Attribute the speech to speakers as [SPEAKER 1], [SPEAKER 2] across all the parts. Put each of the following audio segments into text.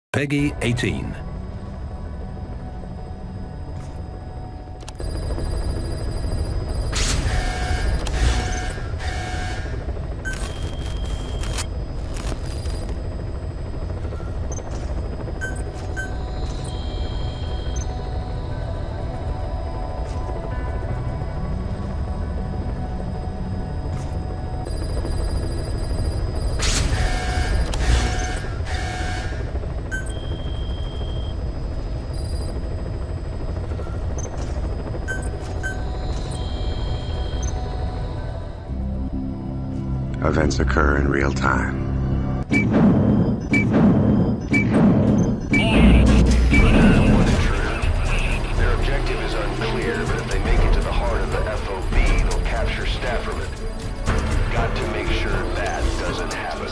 [SPEAKER 1] Peggy 18.
[SPEAKER 2] Events occur in real time.
[SPEAKER 3] Their objective is unclear, but if they make it to the heart of the FOB, they'll capture staff from it. Got to make sure that doesn't happen.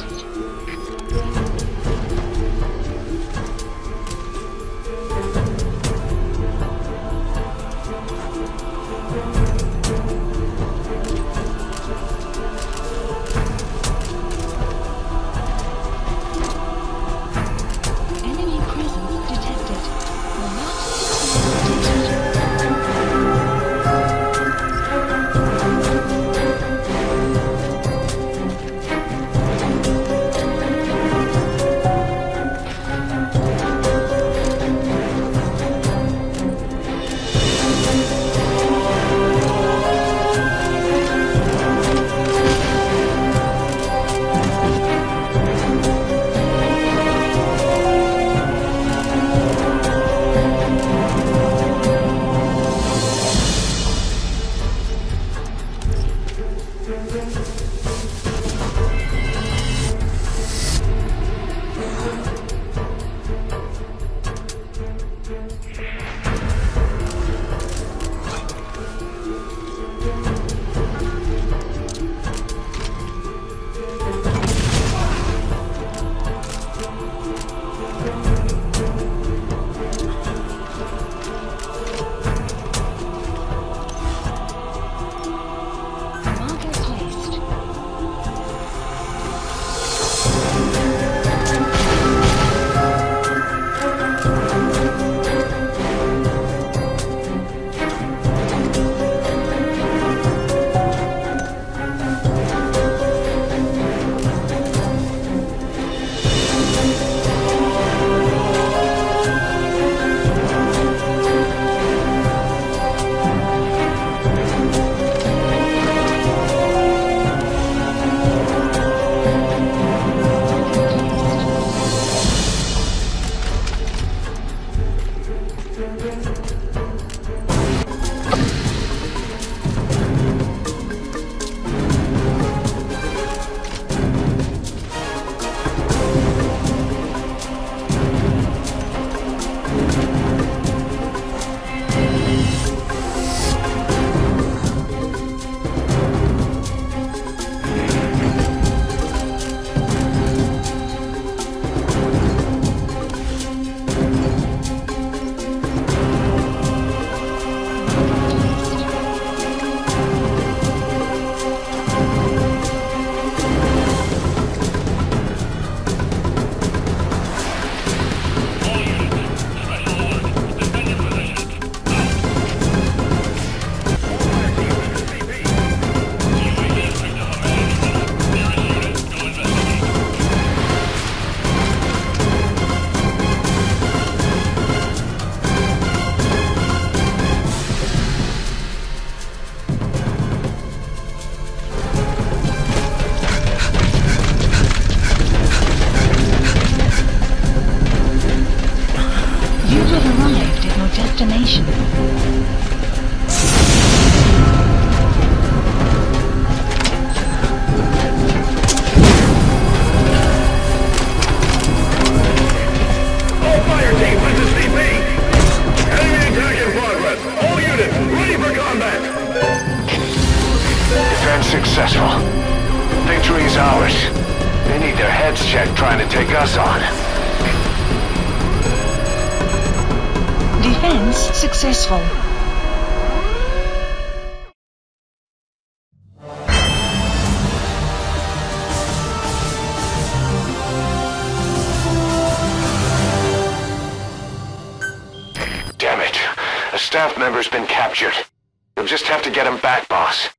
[SPEAKER 4] Destination.
[SPEAKER 3] All fire teams, this is CP! Enemy attack in progress! All units, ready for combat! Defense successful. Victory is ours. They need their heads checked trying to take us on.
[SPEAKER 4] Defense successful.
[SPEAKER 3] staff member's been captured. You'll just have to get him back, boss.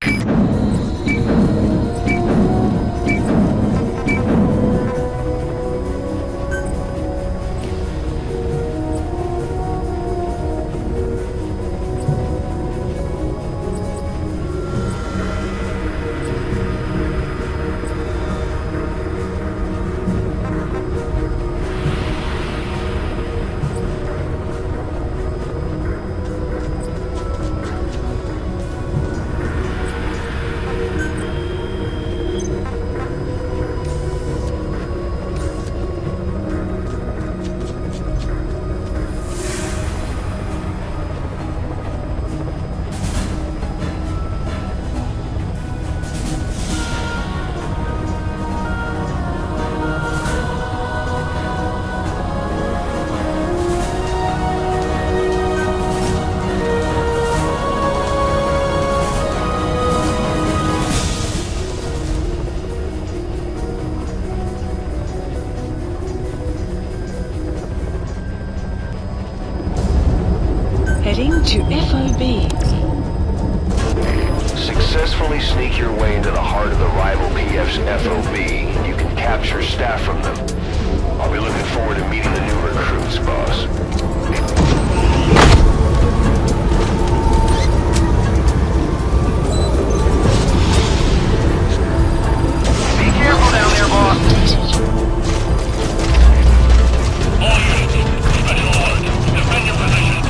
[SPEAKER 4] Heading to FOB.
[SPEAKER 3] Successfully sneak your way into the heart of the rival PF's FOB. You can capture staff from them. I'll be looking forward to meeting the new recruits, boss. Be careful down there, boss.
[SPEAKER 1] All units, special orders. Defend your position.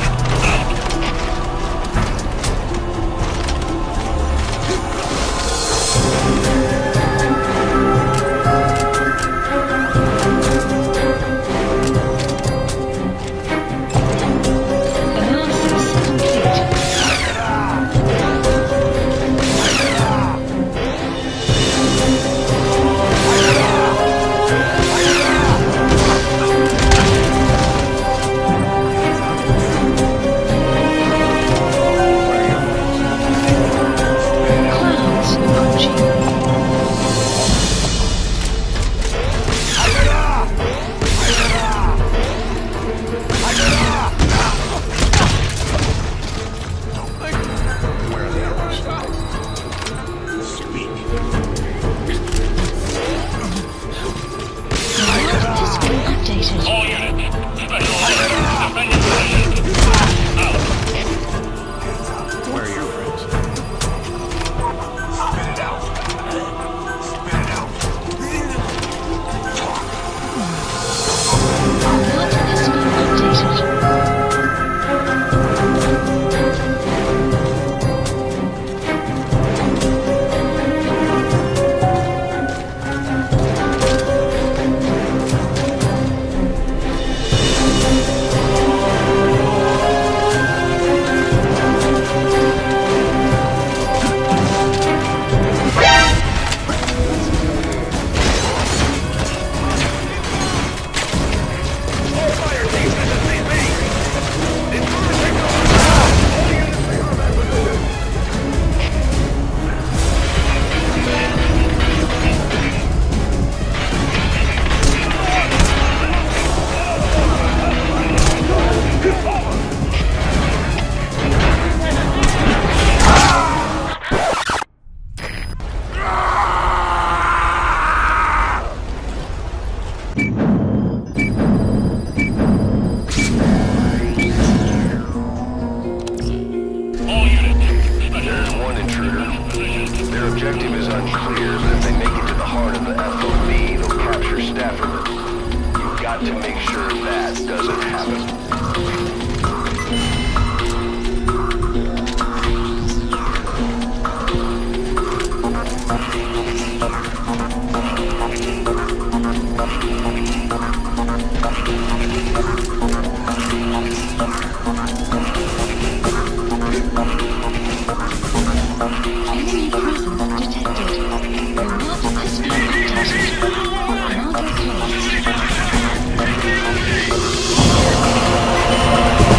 [SPEAKER 4] Detected.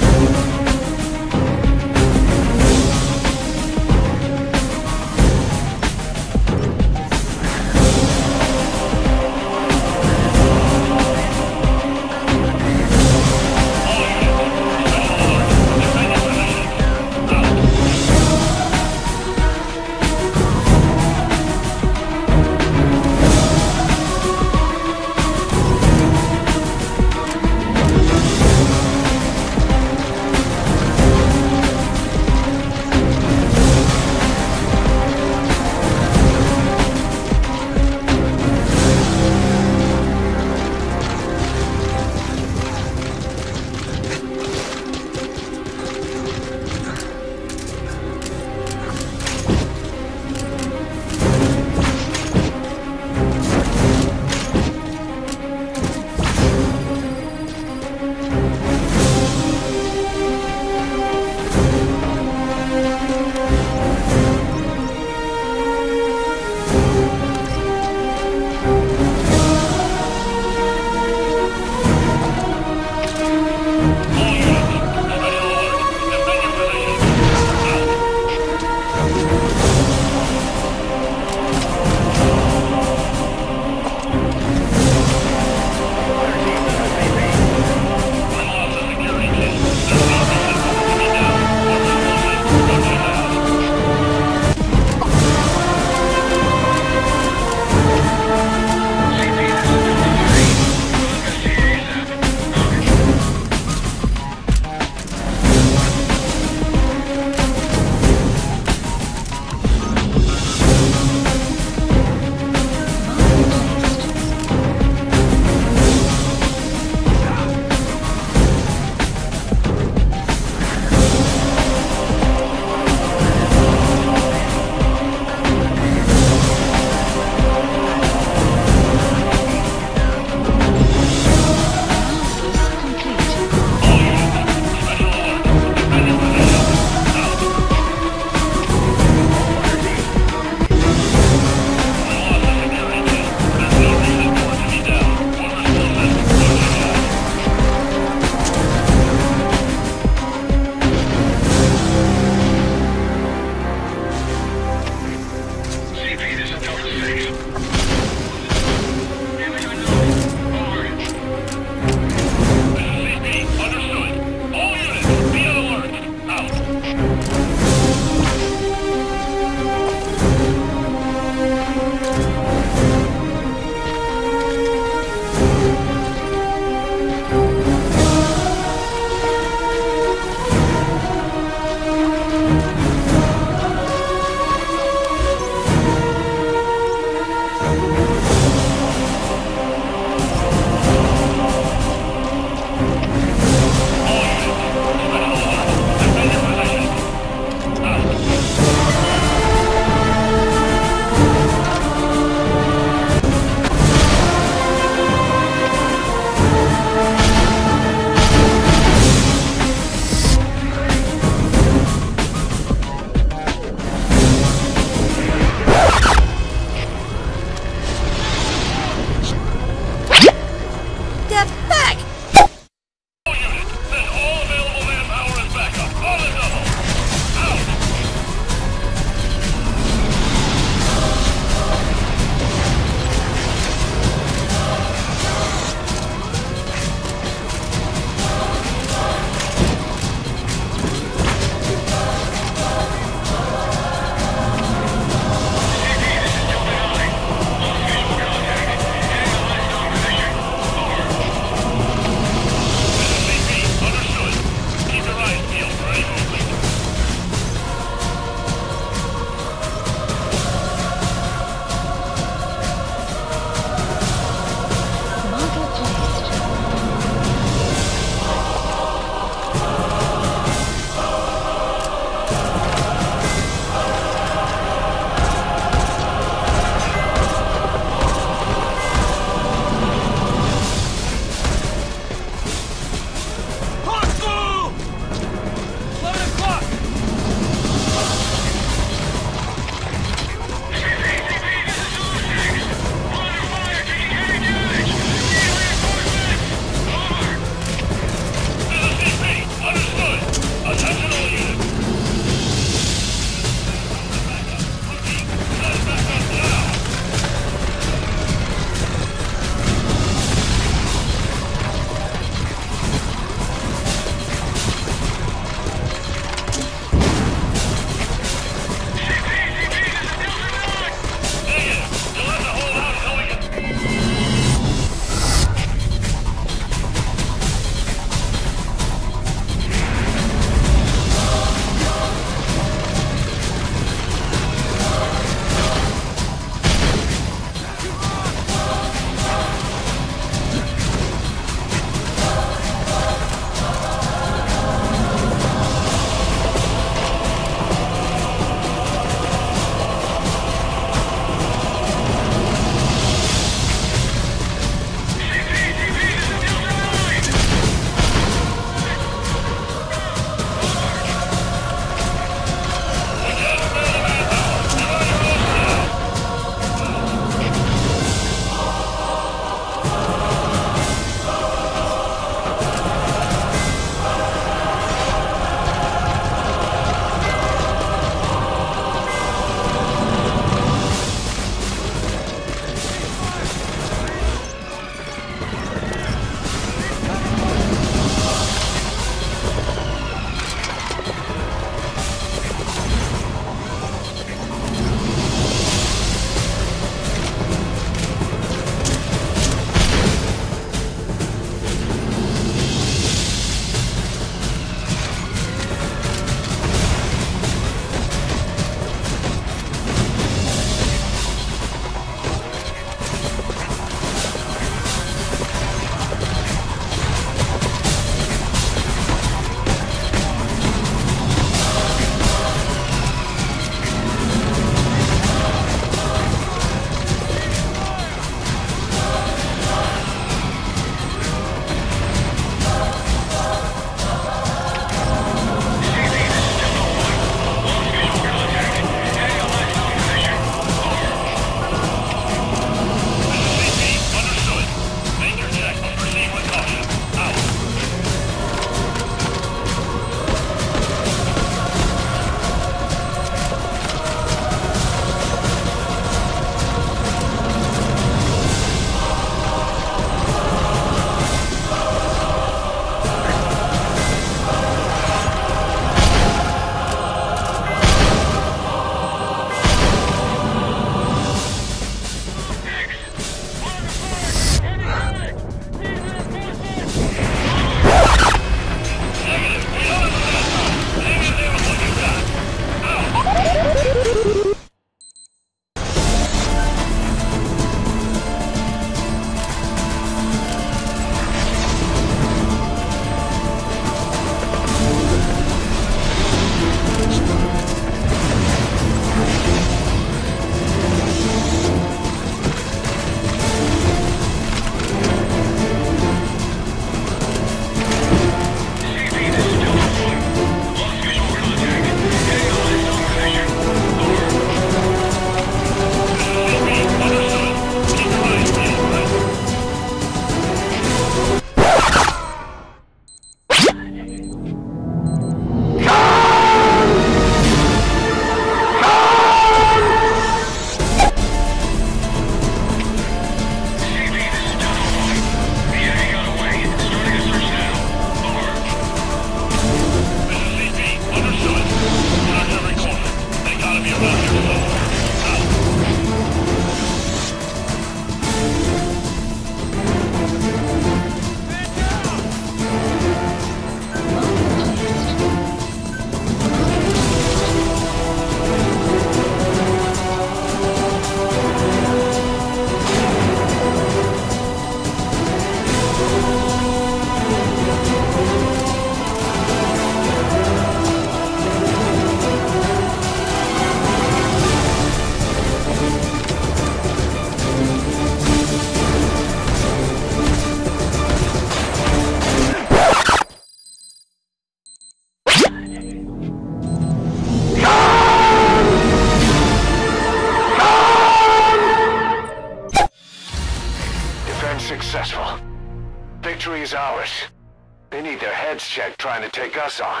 [SPEAKER 3] They need their heads checked trying to take us on.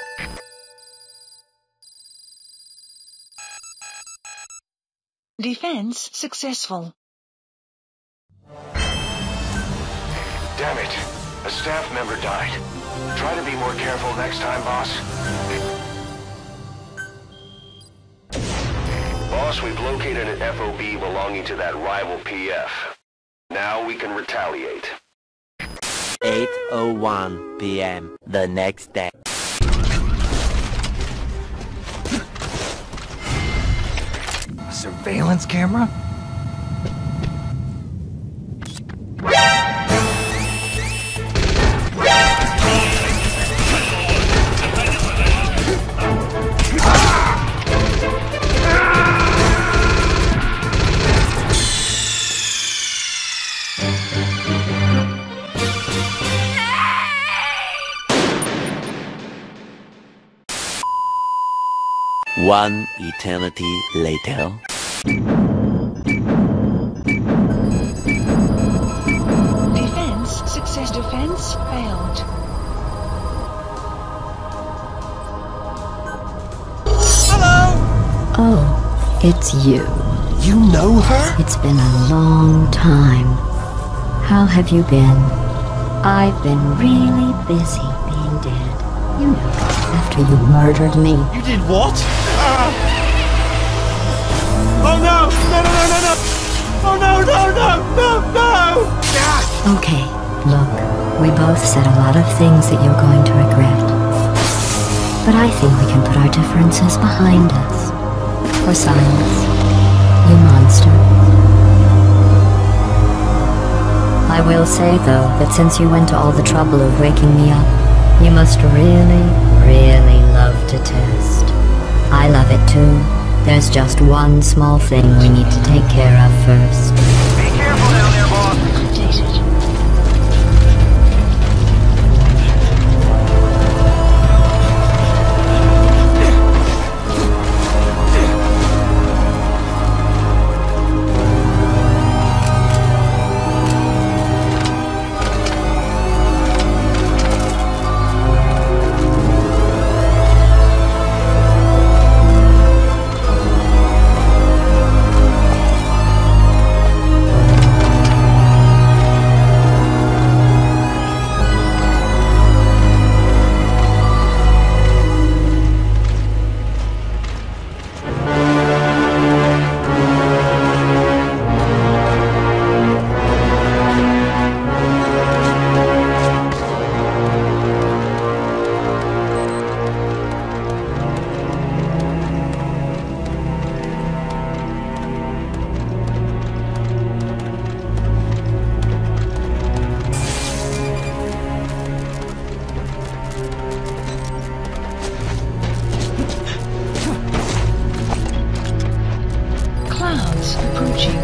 [SPEAKER 4] Defense successful.
[SPEAKER 3] Damn it. A staff member died. Try to be more careful next time, boss. Boss, we've located an FOB belonging to that rival PF. Now we can retaliate.
[SPEAKER 5] 8:01 p.m. the next day.
[SPEAKER 6] A surveillance camera?
[SPEAKER 5] One eternity later.
[SPEAKER 4] Defense success. Defense failed.
[SPEAKER 7] Oh, it's you.
[SPEAKER 6] You know her?
[SPEAKER 7] It's been a long time. How have you been? I've been really busy being dead. You know, after you murdered me.
[SPEAKER 6] You did what? Oh no! No, no, no, no, no! Oh no, no, no, no, no!
[SPEAKER 7] Okay, look, we both said a lot of things that you're going to regret. But I think we can put our differences behind us. For silence, you monster. I will say, though, that since you went to all the trouble of waking me up, you must really, really love to test. I love it too. There's just one small thing we need to take care of first.
[SPEAKER 3] Be careful down there, boss.
[SPEAKER 4] Updated. Clouds approaching.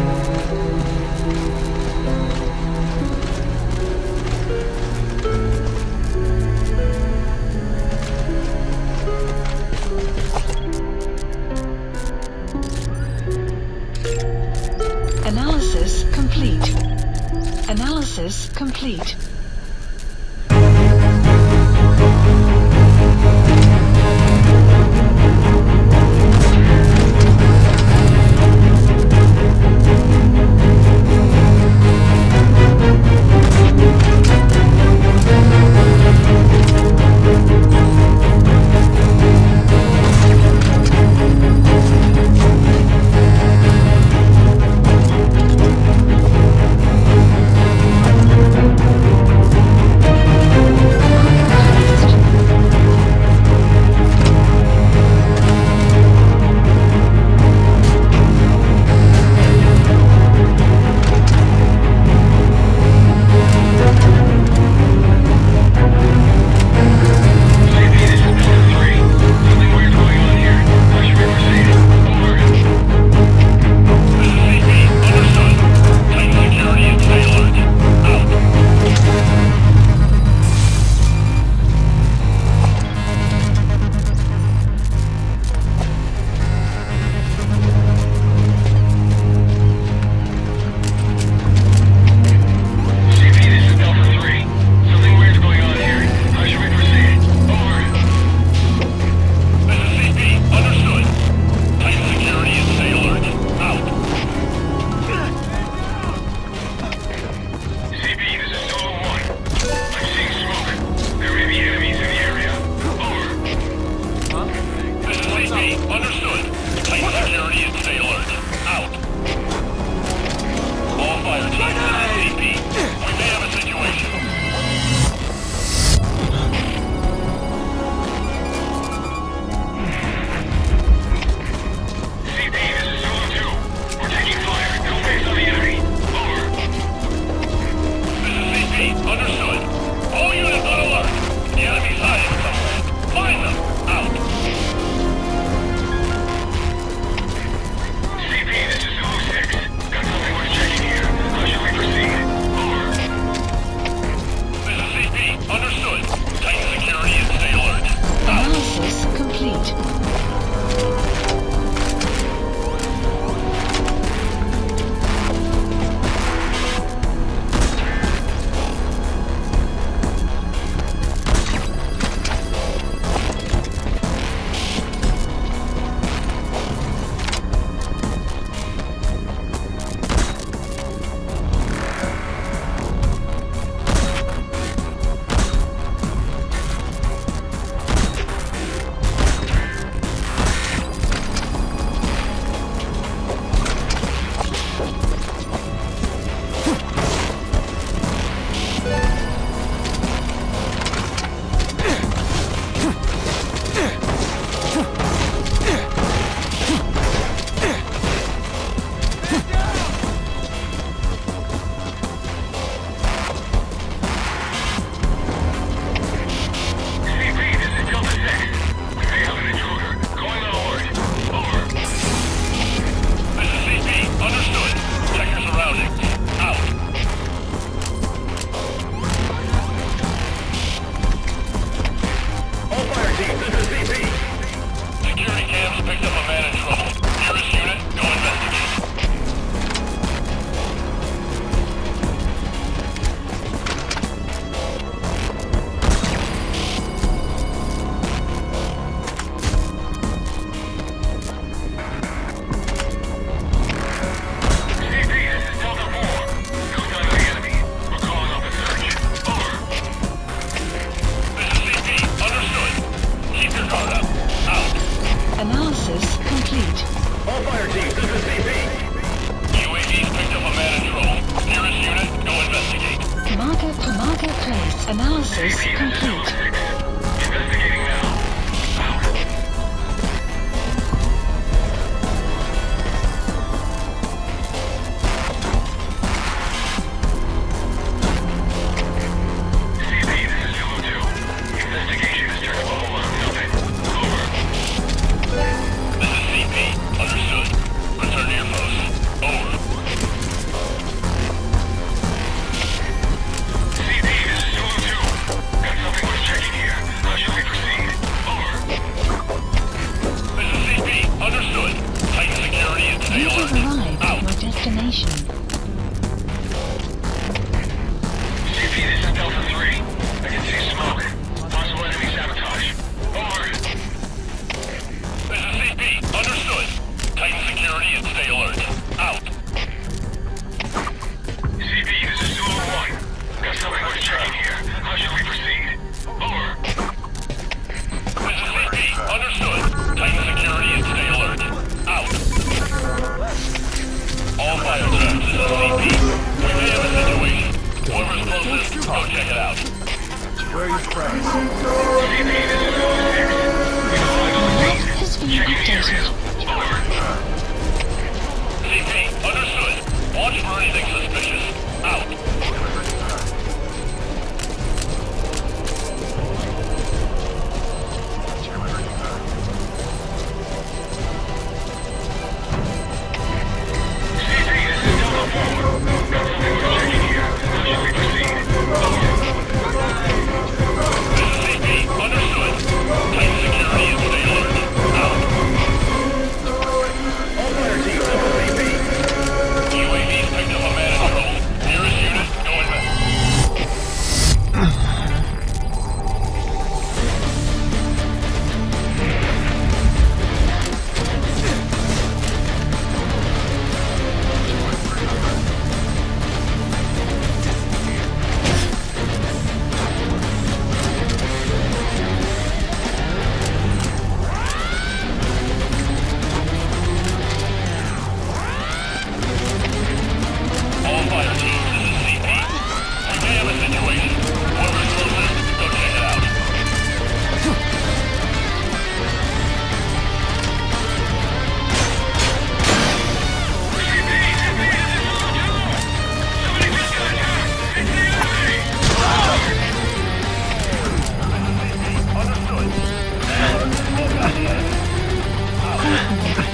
[SPEAKER 4] Analysis complete. Analysis complete.
[SPEAKER 1] Understood. Tighten security and stay alert. Out. All fire teams, CP. We may have a situation. CP, this is Zulu 2. We're taking fire. No base on the enemy. Over. This is CP. Understood. All units on alert. The enemy's hiding somewhere. Find them. Out. This is Zulu 6. Got something worth checking here. How should we proceed? Over. This is CP. Understood. Tighten security and stay alert.
[SPEAKER 4] Analysis complete. Analysis complete.
[SPEAKER 1] Investigating now. Out. CP, this is Zulu 2. Investigation has turned up a whole lot of nothing. Over. This is CP. Understood. Return to your post. Over. CP, this is Zulu 2. Got something worth checking here. How should we proceed? Over. This is CP. Understood. Tighten security and stay
[SPEAKER 4] You have
[SPEAKER 1] alert.
[SPEAKER 4] arrived at
[SPEAKER 1] Out.
[SPEAKER 4] your destination.
[SPEAKER 1] CP, this is Delta 3. I can see smoke. Possible enemy sabotage. Over. This is CP. Understood. Tighten security and stay alert. Out. CP, this is Zulu 1. Got something worth checking here. How should we proceed? Over. This is CP. Understood. Tighten security and stay alert. Out. All fire traps, this is CP. We may have a situation. Whoever's closest, go check it out.
[SPEAKER 6] Where are you from?
[SPEAKER 1] CP, this is Zulu 6. We know I'm on the scene.
[SPEAKER 4] Has been
[SPEAKER 1] Checking the area.
[SPEAKER 4] updated.
[SPEAKER 1] Over. CP, understood. Watch for anything suspicious. Out. CP, this is Delta 4. Got something we're checking here. How should we proceed? Over. This is CP. Understood. Tighten security and stay alert. Out. All fire teams, this is CP. UAV's picked up a man in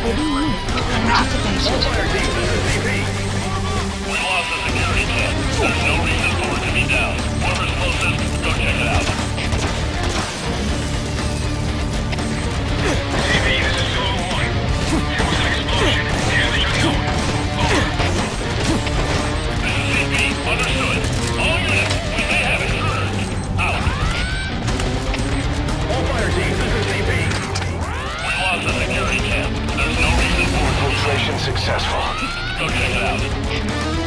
[SPEAKER 4] unit anticipated.
[SPEAKER 1] We lost the security camp. There's no reason for it to be down. Whoever's closest, go check it out. CP, this is Zulu 1. There was an explosion near the unit. Over. This is CP. Understood. All units, we may have intruders. Out. All fire teams, this is CP. We lost the security camp. There's no reason for it.
[SPEAKER 3] Infiltration successful.
[SPEAKER 1] Go check it out.